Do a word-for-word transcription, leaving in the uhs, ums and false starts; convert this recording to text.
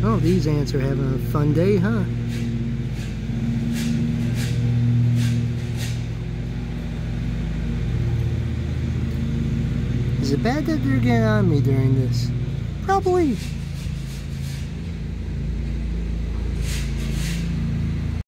Oh, these ants are having a fun day, huh? Is it bad that they're getting on me during this? Probably.